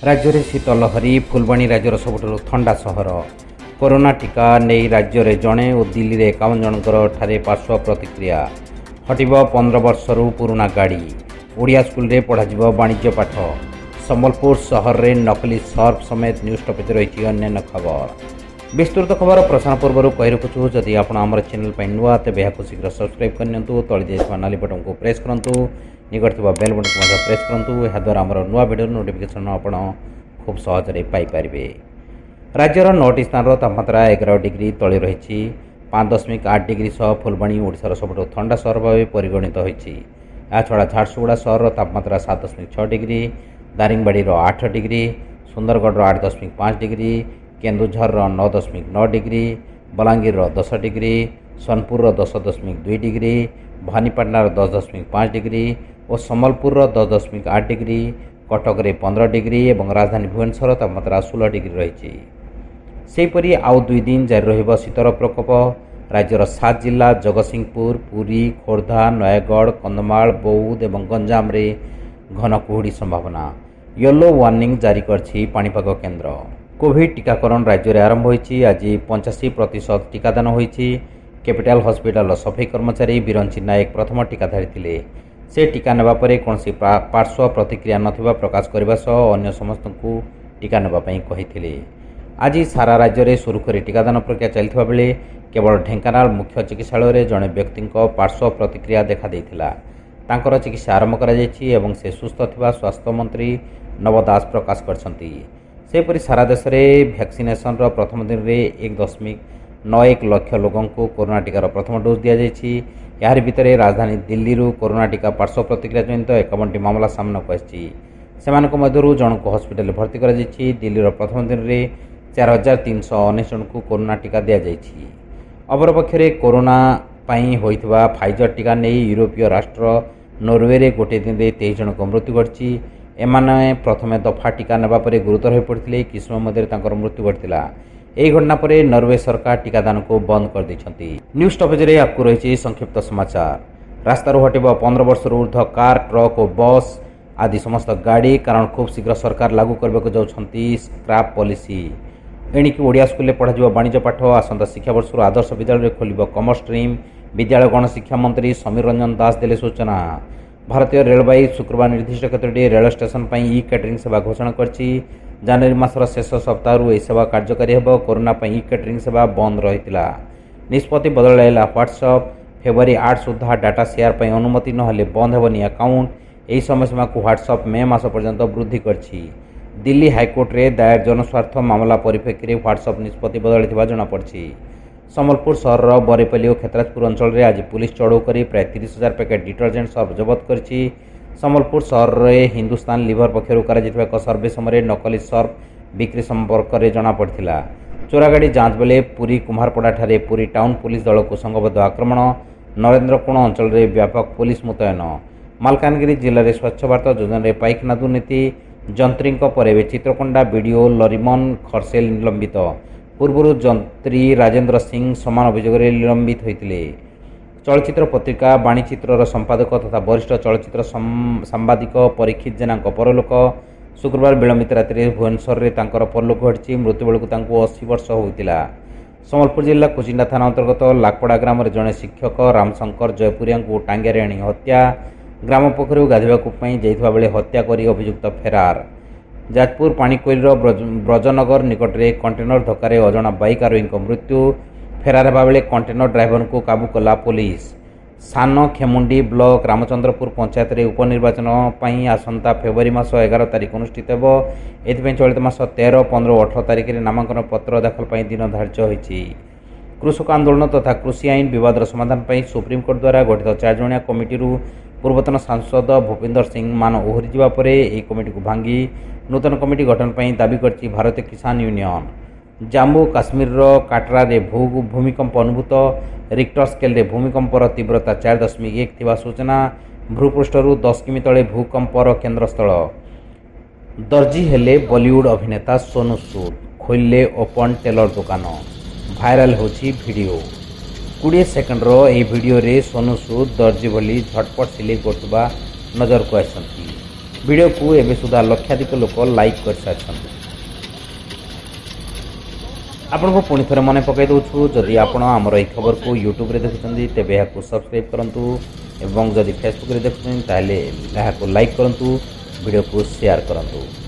राज्य में शीत लहरी फुलबाणी राज्यर सबुठ ठंडा सहर कोरोना टीका नहीं राज्य में जड़े और दिल्ली में 51 जनकर ठारे पार्श्व प्रतिक्रिया हटब 15 वर्षर पुराना गाड़ी ओडिया स्कूल रे पढ़ा वाणिज्य पाठ संबलपुर सहर में नकली सर्फ समेत न्यूज स्टॉपेज रही अन्य खबर विस्तृत खबर प्रसारण पूर्व कही रखुचु जदि आप आम चैनल पर नुआ तेज यहाँ शीघ्र सब्सक्राइब करनी तली नाली बटन को प्रेस करूँ निकट बेल बटन को प्रेस करूँ याद्वारा आम नुआ भिडियो नोटिफिकेशन आप खूब सहज पाइपर राज्यर 9टी स्थान तापमात्रा 11 डिग्री तले रही 5.8 डिग्री सह फुलबाणी ओडिशार सबुठ ठंडा सहर भाव परिगणित होती छड़ा झारसुगुड़ा सहर तापमात्रा 7.6 degree Daringbadi 8 degree Sundargarh 8.5 degree Kendujhar 9.9 degree Balangir 10 degree Sonepur 10.2 degree Bhawanipatna 10.5 degree और संबलपुर 10.8 डिग्री कटक रे 15 डिग्री और राजधानी भुवनेश्वर तापमात्रा 16 डिग्री रही सेहीपरि आउ 2 दिन जारी रहिबो शीतर प्रकोप राज्यर 7 जिला जगतसिंहपुर पुरी खोर्धा नयगढ़ कंधमाल बौद्ध और गंजाम रे घन कुहुड़ी संभावना येलो वार्निंग जारी करछि पाणीपाग केन्द्र कोविड टीकाकरण राज्य में आरंभ होइछि आज 85% टीकादान होइछि कैपिटल हॉस्पिटल सफाई कर्मचारी बिरंची नायक प्रथम टीकाधारी थिले से टीका नेबा परे कोनसी पार्श्व प्रतिक्रिया नथिबा प्रकाश करबा सह अन्य समस्त को टीका नेबा पई कहिथिले आज सारा राज्य में सुरुखुरी टीकादान प्रक्रिया चलथिबा बेले केवल ढेंकानाल मुख्य चिकित्सालय रे जणे व्यक्ति पार्श्व प्रतिक्रिया देखा देइथिला तांकर चिकित्सा आरंभ करा जायछि एवं से सुस्थ थिबा स्वास्थ्य मंत्री नव दास प्रकाश करछंती सेपरि सारा देश में वैक्सीनेशन प्रथम दिन में 1.91 लाख लोगों को कोरोना टीकार प्रथम डोज दि जाइए यार भितर राजधानी दिल्ली कोरोना टीका पार्श्व प्रतिक्रिया जनित 51टी मामला सामना को मध्य जन को हस्पिटाल भर्ती कर दिल्ली प्रथम दिन में 4,319 जन को कोरोना टीका दि जाइए अपरपक्षे कोरोना होइथिबा फाइजर टीका नहीं यूरोपीय राष्ट्र नॉर्वे रे गोटे दिन में 23 जन को मृत्यु घटी एमाने प्रथमे दफा टीका नेबा परे गुरुतर हो पड़ते कि समय मध्य मृत्यु घटला यही घटना पर नॉर्वे सरकार टीकादान को बंद कर देछंती न्यूज स्टॉपेज रे आपको रही संक्षिप्त समाचार रास्तार हटिब 15 वर्ष ऊर्ध्व कार ट्रक और बस आदि समस्त गाड़ी कारण खूब शीघ्र सरकार लागू करने को जाउछंती स्क्रैप पॉलिसी एणिकी ओडिया स्कूल में पढ़ा वाणिज्य पाठ आसंता शिक्षा वर्ष आदर्श विद्यालय खोल कॉमर्स स्ट्रीम विद्यालय गणशिक्षा मंत्री समीर रंजन दास देले सूचना भारतीय रेलवाई शुक्रवार निर्दिष्ट क्षेत्र रेल स्टेशन पर ई कैटरिंग सेवा घोषणा करछि जनवरी मासर शेष सप्ताह यह सेवा कार्यकारी होब कोरोना ई कैटरिंग सेवा बंद रही निष्पत्ति बदल व्हाट्सएप फेब्रुआरी 8 सुधा डाटा शेयर पर अनुमति नहेले बंद हेबनी अकाउंट यही समय सीमा को व्हाट्सएप मे मास पर्यंत वृद्धि करछि दिल्ली हाईकोर्ट रे दायर जनस्वार्थ मामला परिप्रेक्षी व्हाट्सएप निष्पत्ति बदल जनापड़ी संबलपुर सहर बरेपल्ली और खेतराजपुर अंचल में आज पुलिस चढ़ऊ कर प्राय 30,000 पैकेट डिटर्जेंट सर्फ जबत करछि संबलपुर सहर में हिंदुस्तान लिवर पक्षर एक सर्वे समय नकली सर्फ बिक्री संपर्क में जनापड़ा चोरागाड़ी जांच बेले पुरी कुम्हारपड़ा ठारे पुरी टाउन पुलिस दल को संघबद्ध आक्रमण नरेंद्रकोण अंचल में व्यापक पुलिस मुतयन मालकानगिरी जिले में स्वच्छ भारत योजना में पाइखाना दुर्नीति जंत्री पर चित्रकोंडा बीडीओ लरिमन खरसेल निलंबित पूर्व जंत्री राजेंद्र सिंह समान अभियोग निलंबित होते चलचित्र पत्रिका बाणीचित्र संपादक तथा वरिष्ठ चलचित्र सांबादिक परीक्षित जेना परलोक शुक्रवार विलंबित राति भुवनेश्वर में परलोक घटी मृत्यु बेलू 80 वर्ष होता संबलपुर जिला कुचिंडा थाना अंतर्गत लाकपड़ा ग्राम में जड़े शिक्षक रामशंकर जयपुरिया को टांगिया आनी हत्या ग्राम पोखरी गाधोवाई जाइଥିବା बेले हत्या कर अभियुक्त फेरार जाजपुर पाणीकोइल ब्रजनगर निकट में कंटेनर धक्कार अजणा बाइक आरोही मृत्यु फेरार होगा बेले कंटेनर ड्राइवर को काबू कला पुलिस सान खेमुंडी ब्लॉक रामचंद्रपुर पंचायत में उपनिर्वाचन आसंता फेब्रुआरी मास 11 तारिख अनुष्ठित हो एथिपाई चलित मास 13, 15 और 18 तारिख में नामांकन पत्र दाखल पर दिन धार्य होती कृषक आंदोलन तथा कृषि आईन विवादर समाधान पर सुप्रीमकोर्ट द्वारा गठित 4 जणिया कमिटी पूर्वतन सांसद भूपिंदर सिंह मान ओहरी जावा परे एही कमिटी को भांगी नूतन कमिटी गठन पर दाबी करछि भारतीय किसान यूनियन जम्मू काश्मीर काटरा रे भूमिकंप अनुभूत रिक्टर स्केल रे भूमिकंपर तीव्रता 4.1 थिबा सूचना भूपृष्ठरू 10 किमी तले भूकंपर केन्द्रस्थल दर्जी हेले बॉलीवुड अभिनेता सोनू सूद खोलिले ओपन टेलर दुकान भाइराल होछि वीडियो 20 सेकेंडर यह वीडियो रे सोनू सूद दर्जी भली झटपट सिलाई करथुबा नजर को आसंती वीडियो को एवं सुधा लक्षाधिक लोक लाइक कर सारी। आपण को पुणी थे मन पकई दूँ जदि आपण आमर यह खबर को यूट्यूब रे देखुं तेज यहाँ सब्सक्राइब करूँ एवं जदि फेसबुक रे देखुं ताले लाइक करूँ वीडियो को शेयर करूँ।